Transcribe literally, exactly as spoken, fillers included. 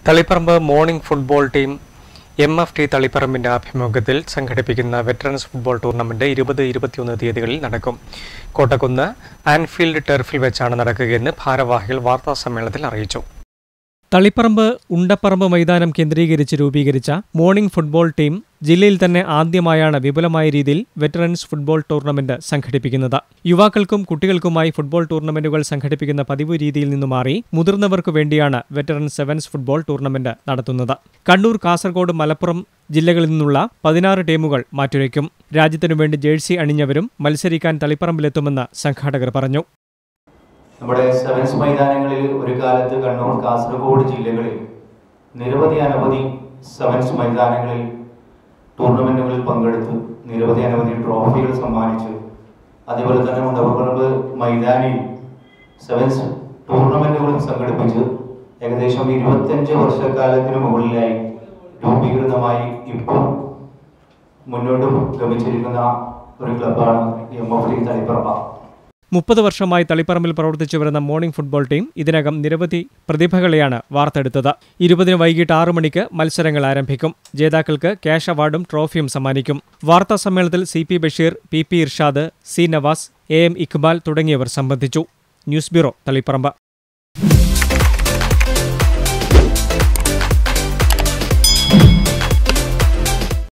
Taliparamba morning football team M F T തളിപ്പറമ്പിന്റെ ആഭിമുഖ്യത്തിൽ സംഘടിപ്പിക്കുന്ന വെറ്ററൻസ് ഫുട്ബോൾ ടൂർണമെന്റ് ഇരുപത് ഇരുപത്തിയൊന്ന് തീയതികളിൽ നടക്കും. കോട്ടക്കുന്ന് ആൻഫീൽഡ് ടർഫിൽ വെച്ചാണ് നടക്കുകയെന്ന് ഭാരവാഹികൾ വാർത്താസമ്മേളനത്തിൽ അറിയിച്ചു. തളിപ്പറമ്പ് ഉണ്ടപ്പറമ്പ് മൈതാനം കേന്ദ്രീകരിച്ച് രൂപീകരിച്ച മോർണിംഗ് ഫുട്ബോൾ ടീം ജില്ലയിൽ തന്നെ ആദ്യമായാണ് വിപുലമായ രീതിയിൽ വെറ്ററൻസ് ഫുട്ബോൾ ടൂർണമെന്റ് സംഘടിപ്പിക്കുന്നത്. യുവാക്കൾക്കും കുട്ടികൾക്കുമായി ഫുട്ബോൾ ടൂർണമെന്റുകൾ സംഘടിപ്പിക്കുന്ന പതിവ് രീതിയിൽ നിന്നു മാറി മുതിർന്നവർക്കു വേണ്ടിയാണ് വെറ്ററൻ സെവൻസ് ഫുട്ബോൾ ടൂർണമെന്റ് നടത്തുന്നത്. കണ്ണൂർ, കാസർഗോഡ്, മലപ്പുറം ജില്ലകളിൽ നിന്നുള്ള പതിനാറ് ടീമുകൾ മാറ്റുരയ്ക്കും. രാജ്യത്തിനുവേണ്ടി ജേഴ്സി അണിഞ്ഞവരും മത്സരിക്കാൻ തളിപ്പറമ്പിലെത്തുമെന്ന് സംഘാടകർ പറഞ്ഞു. നമ്മുടെ സെവൻസ് മൈതാനങ്ങളിൽ ഒരു കാലത്ത് കണ്ണൂർ, കാസർഗോഡ് ജില്ലകളിൽ നിരവധി അനവധി സെവൻസ് മൈതാനങ്ങളിൽ ടൂർണമെന്റുകളിൽ പങ്കെടുത്ത് നിരവധി അനവധി ട്രോഫികൾ സമ്മാനിച്ചു. അതേപോലെ തന്നെ ഉണ്ടപ്പറമ്പ് മൈതാനിൽ സെവൻസ് ടൂർണമെന്റുകളും സംഘടിപ്പിച്ച് ഏകദേശം ഇരുപത്തഞ്ച് വർഷക്കാലത്തിന് മുകളിലായി രൂപീകൃതമായി ഇപ്പോൾ മുന്നോട്ട് ഗമിച്ചിരിക്കുന്ന ഒരു ക്ലബ്ബാണ് എം എഫ് ടി തളിപ്പറമ്പ്. മുപ്പത് വർഷമായി തളിപ്പറമ്പിൽ പ്രവർത്തിച്ചു വരുന്ന മോർണിംഗ് ഫുട്ബോൾ ടീം ഇതിനകം നിരവധി പ്രതിഭകളെയാണ് വാർത്തെടുത്തത്. ഇരുപതിന് വൈകിട്ട് ആറു മണിക്ക് മത്സരങ്ങൾ ആരംഭിക്കും. ജേതാക്കൾക്ക് ക്യാഷ് അവാർഡും ട്രോഫിയും സമ്മാനിക്കും. വാർത്താ സമ്മേളനത്തിൽ C P Basheer, P P Irshad, C Navas, A M Iqbal തുടങ്ങിയവർ സംബന്ധിച്ചു. News bureau, Taliparamba.